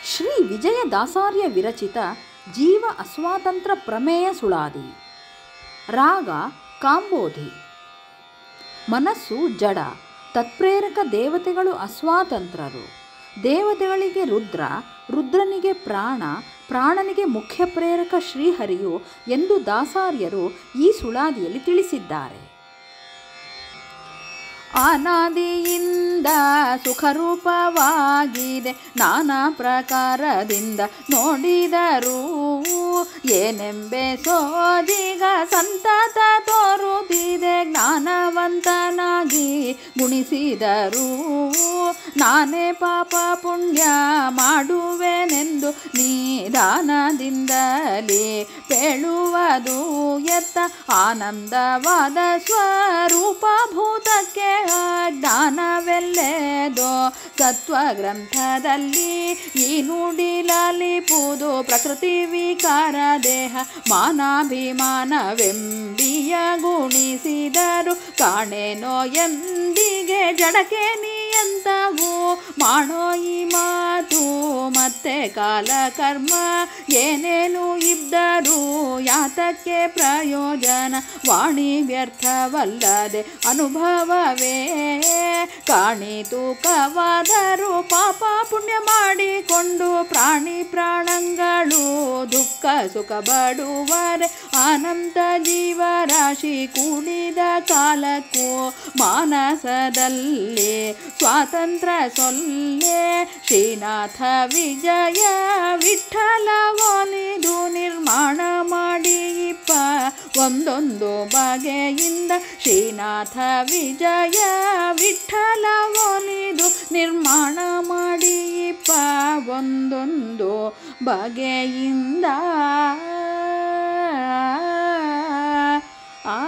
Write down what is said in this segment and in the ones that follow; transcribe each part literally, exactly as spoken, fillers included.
ಶ್ರೀ ವಿಜಯದಾಸಾರ್ಯ ವಿರಚಿತ ಜೀವ ಅಸ್ವಾತಂತ್ರ್ಯ ಪ್ರಮೇಯ ಸುಳಾದಿ. ರಾಗ ಕಾಂಬೋಧಿ. ಮನಸ್ಸು ಜಡ, ತತ್ಪ್ರೇರಕ ದೇವತೆಗಳು ಅಸ್ವಾತಂತ್ರರು. ದೇವತೆಗಳಿಗೆ ರುದ್ರ, ರುದ್ರನಿಗೆ ಪ್ರಾಣ, ಪ್ರಾಣನಿಗೆ ಮುಖ್ಯ ಪ್ರೇರಕ ಶ್ರೀಹರಿಯು ಎಂದು ದಾಸಾರ್ಯರು ಈ ಸುಳಾದಿಯಲ್ಲಿ ತಿಳಿಸಿದ್ದಾರೆ. ಅನಾದಿಯಿಂದ ಸುಖರೂಪವಾಗಿದೆ, ನಾನಾ ಪ್ರಕಾರದಿಂದ ನೋಡಿದರೂ ಏನೆಂಬೆ ಸೋಜಿಗ ಸಂತತ ತೋರುತ್ತಿದೆ. ಜ್ಞಾನವಂತನಾಗಿ ಗುಣಿಸಿದರೂ ನಾನೇ ಪಾಪ ಪುಣ್ಯ ಮಾಡುವೆನೆಂದು ನಿಧಾನದಿಂದಲೇ ಪೇಳುವುದು ಎತ್ತ ಆನಂದವಾದ ಸ್ವರೂಪಭೂತಕ್ಕೆ ಜ್ಞಾನವೆಲ್ಲೆದೋ ಸತ್ವಗ್ರಂಥದಲ್ಲಿ ಈ ನುಡಿಲಲಿಪುದು. ಪ್ರಕೃತಿ ವಿಕಾರ ದೇಹ ಮಾನಾಭಿಮಾನವೆಂಬಿಯ ಗುಣಿಸಿದರು ಕಾಣೆನೋ ಎಂದಿಗೆ ಜಡಕೆ ನಿಯಂತವು. ಮಾಡೋ ಈ ಮಾತು ಮತ್ತೆ ಕಾಲ ಕರ್ಮ ಏನೇನು ಇದ್ದರೂ ಯಾತಕ್ಕೆ ಪ್ರಯೋಜನ. ವಾಣಿ ವ್ಯರ್ಥವಲ್ಲದೆ ಅನುಭವವೇ ಕಾಣಿತು ಕವಾದರೂ ಪಾಪ ಪುಣ್ಯ ಮಾಡಿಕೊಂಡು ಪ್ರಾಣಿ ಪ್ರಾಣಗಳು ದುಃಖ ಸುಖ ಬಡುವರೆ. ಅನಂತ ಜೀವರಾಶಿ ಕೂಡಿದ ಕಾಲಕ್ಕೂ ಮಾನಸದಲ್ಲಿ ಸ್ವಾತಂತ್ರ್ಯ ಸೊಲ್ಲೆ. ಶ್ರೀನಾಥ ವಿಜಯ ವಿಠಲ ಒಲಿದು ನಿರ್ಮಾಣ ಮಾಡಿ ಇಪ್ಪ ಒಂದೊಂದು ಬಗೆಯಿಂದ. ಶ್ರೀನಾಥ ವಿಜಯ ವಿಠಲ ಒಲಿದು ನಿರ್ಮಾಣ ಮಾಡಿ ಇಪ್ಪ ಒಂದೊಂದು ಬಗೆಯಿಂದ. ಆ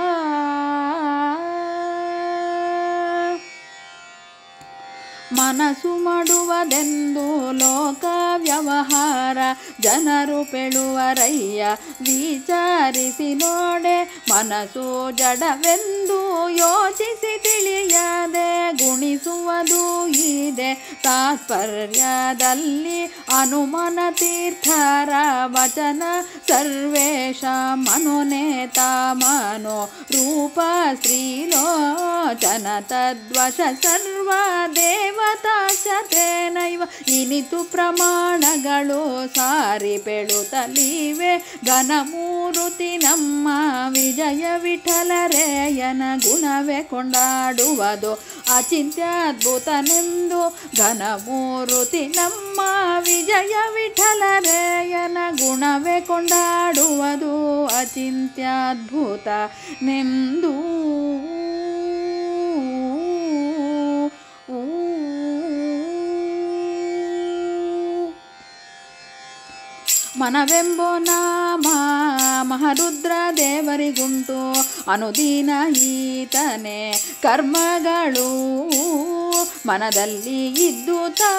ಮನಸ್ಸು ಮಾಡುವುದೆಂದು ಲೋಕ ವ್ಯವಹಾರ ಜನರು ಪೆಳುವರಯ್ಯ ವಿಚಾರಿಸಿ ನೋಡೆ. ಮನಸ್ಸು ಜಡವೆಂದು ಯೋಚಿಸಿ ತಿಳಿಯದೆ ಗುಣಿಸುವುದು ಇದೆ ತಾತ್ಪರ್ಯದಲ್ಲಿ. ಹನುಮನ ತೀರ್ಥರ ವಚನ ಸರ್ವೇಶ ಮನೋನೇತ ಮನೋ ರೂಪ ಶ್ರೀಲೋಚನ ತದ್ವಶ ಸರ್ವ ದೇವತಾಶತೇನೈವ. ಇನಿತು ಪ್ರಮಾಣಗಳು ಸಾರಿ ಪೆಳುತ್ತಲಿವೆ ಘನಮೂರುತಿ ನಮ್ಮ ವಿಜಯ ವಿಠಲರೇಯನ ಗುಣವೇ ಕೊಂಡಾಡುವುದು ಅಚಿಂತ್ಯದ್ಭುತನೆಂದು. ಘನಮೂರುತಿ ನಮ್ಮ ವಿಜಯ ವಿಠಲರೇಯನ ಗುಣವೇ ಕೊಂಡಾಡುವುದು ಅಚಿಂತ್ಯದ್ಭುತನೆಂದು. ಮನವೆಂಬೋ ನಾಮ ಮಹಾರುದ್ರ ದೇವರಿಗುಂಟು ಅನುದಿನ ಈತನೇ ಕರ್ಮಗಳು. ಮನದಲ್ಲಿ ಇದ್ದು ತಾ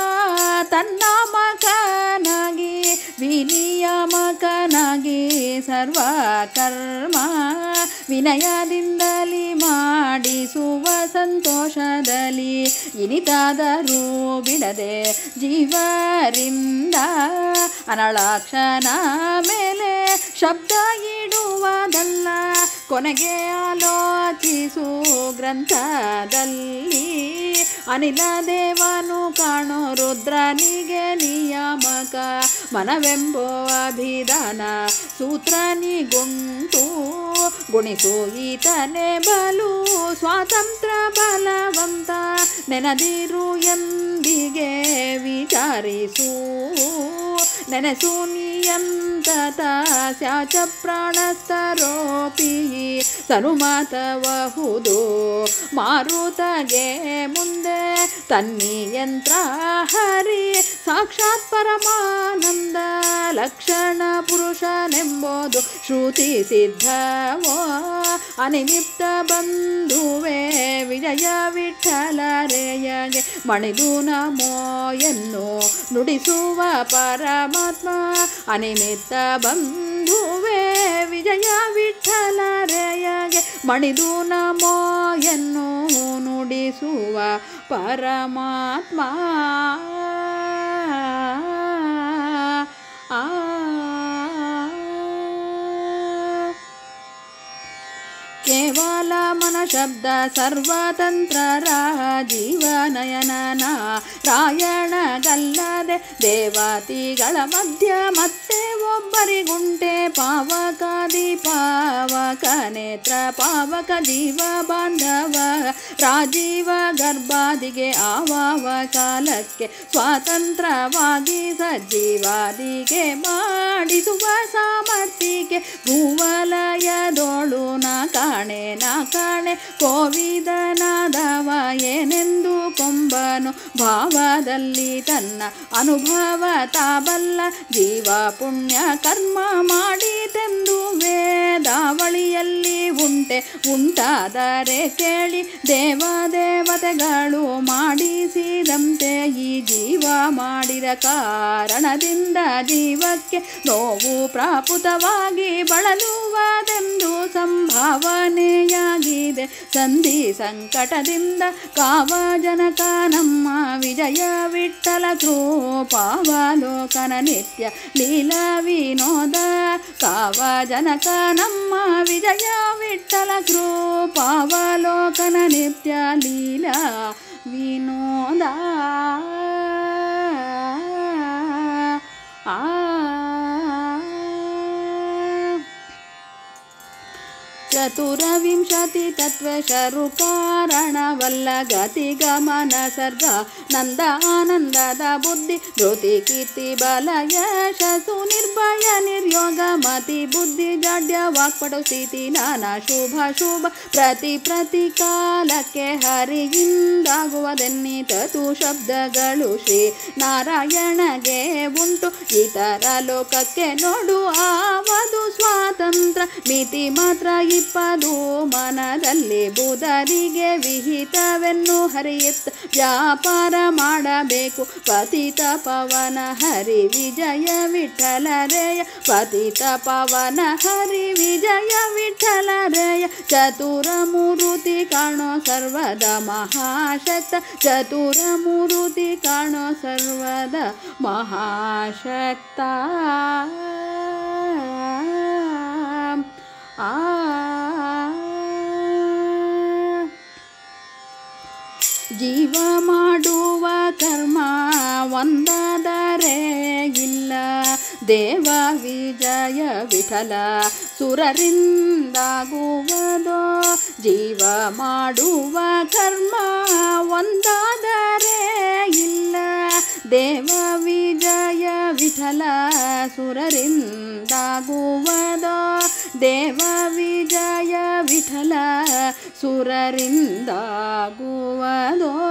ತನ್ನಾಮಕನಾಗಿ ವಿನಿಯಾಮಕನಾಗಿ ಸರ್ವ ಕರ್ಮ ವಿನಯದಿಂದಲಿ ಮಾಡಿಸುವ ಸಂತೋಷದಲ್ಲಿ. ಇನಿತಾದರೂ ಬಿಡದೆ ಜೀವರಿಂದ ಅನಳಾಕ್ಷನ ಮೇಲೆ ಶಬ್ದ ಇಡುವುದಲ್ಲ. ಕೊನೆಗೆ ಆಲೋಚಿಸು ಗ್ರಂಥದಲ್ಲಿ ಅನಿಲ ದೇವನು ಕಾಣೋ ರುದ್ರನಿಗೆ ನಿಯಾಮಕ. ಮನವೆಂಬೋ ಅಭಿಧಾನ ಸೂತ್ರನಿಗುಂಟು ಗುಣಿಸು ಈತನೇ ಬಲು ಸ್ವಾತಂತ್ರ್ಯ ಬಲವಂತ. ನೆನದಿರು ಎಂದಿಗೆ ವಿಚಾರಿಸು ನೆನೆಸು ನಿಯಂತತ ಸ್ಯಾಚ ಪ್ರಾಣಸ್ಥರೋಪಿ ತನುಮತವಹುದು ಮಾರುತಗೆ ಮುಂದೆ. ತನ್ನಿಯಂತ್ರ ಹರಿ ಸಾಕ್ಷಾತ್ ಪರಮಾನಂದ ಲಕ್ಷಣ ಪುರುಷನೆಂಬುದು ಶ್ರುತಿ ಸಿದ್ಧವೋ. ಅನಿಮಿತ್ತ ಬಂಧುವೆ ವಿಜಯ ವಿಠಲರೇಯಗೆ ಮಣಿದು ನಮೋ ಎನ್ನು ನುಡಿಸುವ ಪರಮಾತ್ಮ. ಅನಿಮಿತ್ತ ಬಂಧುವೆ ವಿಜಯ ವಿಠಲರೇಯಗೆ ಮಣಿದು ನಮೋ ಎನ್ನು ನುಡಿಸುವ ಪರಮಾತ್ಮ. ಶಬ್ದ ಸರ್ವತಂತ್ರರ ಜೀವನಯನನ ರಾಯಣಗಲ್ಲದೆ ದೇವತಿಗಳ ಮಧ್ಯ ಮತ್ತೆ ಒಬ್ಬರಿಗುಂಟೆ ಪಾವಕಾದಿ ಪಾವಕ ನೇತ್ರ ಪಾವಕ ಜೀವ ಬಾಂಧವ ರಾಜೀವ ಗರ್ಭಾದಿಗೆ ಆವಾವ ಕಾಲಕ್ಕೆ ಸ್ವಾತಂತ್ರ್ಯವಾಗಿ ಸಜ್ಜೀವಾದಿಗೆ ಮಾಡಿಸುವ ಸಾಮರ್ಥ್ಯಕ್ಕೆ ಭೂವಲಯದೋಳು ನಾ ಕಾಣೆ ನಾ ಕಾಣೆ ಕೋವಿದನಾದವ ಏನೆಂದು ಕೊಂಬನು ಭಾವದಲ್ಲಿ ತನ್ನ ಅನುಭವ ತಾಬಲ್ಲ ಜೀವ ಪುಣ್ಯ ಕರ್ಮ ಮಾಡಿತೆಂದು ವೇದಾವಳಿಯಲ್ಲಿ ಉಂಟೆ ಉಂಟಾದರೆ ಕೇಳಿ ದೇವ ದೇವತೆಗಳು ಮಾಡಿಸಿದಂತೆ ಈ ಜೀವ ಮಾಡಿದ ಕಾರಣದಿಂದ ಜೀವಕ್ಕೆ ನೋವು ಪ್ರಾಪುತವಾಗಿ ಬಳಲುವುದೆಂದು ಸಂಭಾವನೆಯಾಗಿದೆ ಸಂಧಿ ಸಂಕಟದಿಂದ ಕಾವಜನಕ ನಮ್ಮ ವಿಜಯ ವಿಠಲ ಕೃಪಾವಲೋಕನ ನಿತ್ಯ ಲೀಲಾ ವಿನೋದ ಕಾವಜನಕ ನಮ್ಮ ವಿಜಯ ವಿಠಲ ಕೃಪಾವಲೋಕನ ನಿತ್ಯ ಲೀಲಾ ವಿನೋದ ಆ ಚತುರವಿಂಶತಿ ತತ್ವಶರು ಕಾರಣವಲ್ಲ ಗತಿ ಗಮನ ಸರ್ಗ ನಂದ ಆನಂದದ ಬುದ್ಧಿ ಧೃತಿ ಕೀರ್ತಿ ಬಲ ಯಶಸ್ಸು ನಿರ್ಭಯ ನಿರ್ಯೋಗ ಮತಿ ಬುದ್ಧಿ ಜಾಡ್ಯ ವಾಕ್ಪಟು ಸ್ಥಿತಿ ನಾನಾ ಶುಭ ಶುಭ ಪ್ರತಿ ಪ್ರತಿ ಕಾಲಕ್ಕೆ ಹರಿಯಿಂದಾಗುವುದೆನ್ನಿತತು ಶಬ್ದಗಳು ಶ್ರೀ ನಾರಾಯಣಗೆ ಉಂಟು ಇತರ ಲೋಕಕ್ಕೆ ನೋಡು ಆವದು ಸ್ವಾತಂತ್ರ್ಯ ಮಿತಿ ಮಾತ್ರ ಇಪ್ಪದು ಮನದಲ್ಲಿ ಬುಧರಿಗೆ ವಿಹಿತವೆನ್ನು ಹರಿಯುತ್ತ ವ್ಯಾಪಾರ ಮಾಡಬೇಕು ಪತಿತ ಪವನ ಹರಿ ವಿಜಯ ವಿಠಲರೇಯ ಪತಿತ ಪವನ ಹರಿ ವಿಜಯ ವಿಠಲರೇಯ ಚತುರ ಮೂರುತಿ ಕಾಣೋ ಸರ್ವದ ಮಹಾಶಕ್ತ ಚತುರ ಮೂರುತಿ ಕಾಣೋ ಸರ್ವದ ಮಹಾಶಕ್ತ ಆ ಜೀವ ಮಾಡುವ ಕರ್ಮ ಒಂದಾದರೆ ಇಲ್ಲ ದೇವ ವಿಜಯ ವಿಠಲ ಸುರರಿಂದಾಗುವುದೋ ಜೀವ ಮಾಡುವ ಕರ್ಮ ಒಂದಾದರೆ ಇಲ್ಲ ದೇವ ವಿಜಯ ವಿಠಲ ಸುರರಿಂದಾಗುವುದೋ ದೇವ ವಿಜಯ ವಿಠಲ ಸುರರಿಂದಾಗುವುದೋ